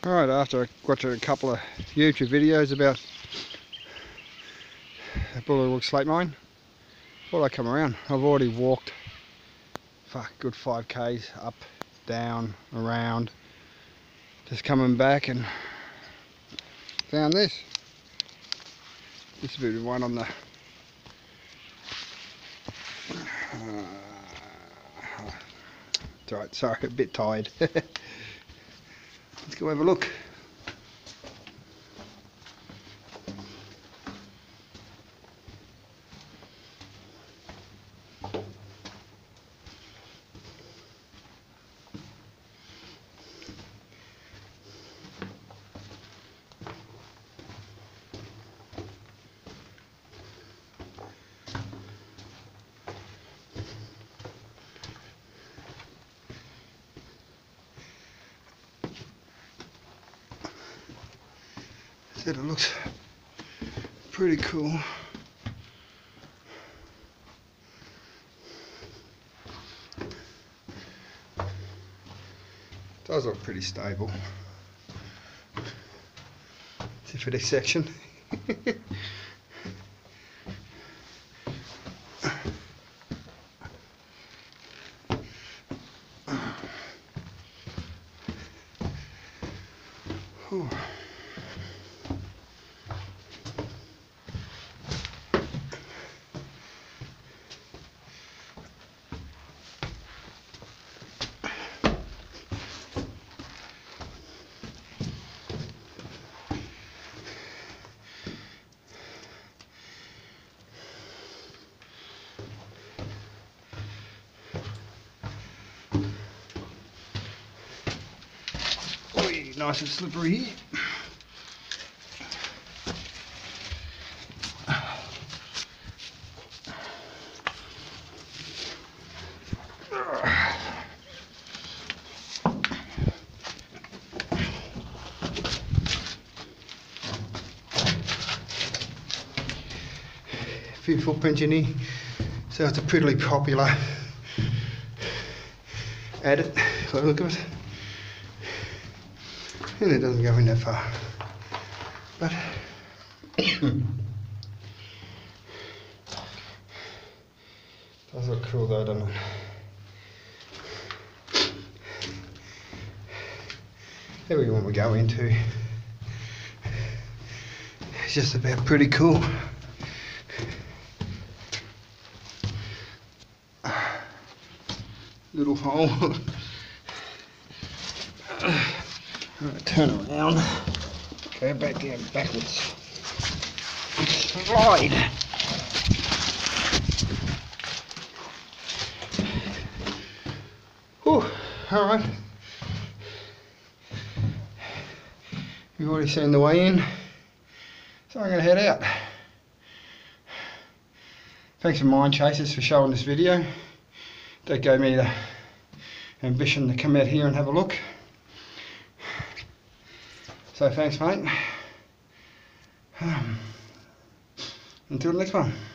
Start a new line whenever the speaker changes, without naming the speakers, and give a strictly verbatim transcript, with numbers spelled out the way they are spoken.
Alright, after watching a couple of YouTube videos about the Bullawug slate mine, thought I'd come around. I've already walked fuck good five Ks up, down, around, just coming back and found this. This would be one on the uh, it's alright, sorry, a bit tired. Let's go have a look. Said it looks pretty cool. Does look pretty stable. Except for this section. Ooh. Nice and slippery here. A few footprints in here, so it's a pretty popular adit. Have a look at it. And it doesn't go in that far, but does look cool though, doesn't it? Every one we go into, it's just about pretty cool. Little hole. Right, turn around, go back down backwards, slide. Whew, alright. You've already seen the way in, so I'm going to head out. Thanks to Mine Chasers for showing this video. That gave me the ambition to come out here and have a look. So thanks, mate. Um, until the next one.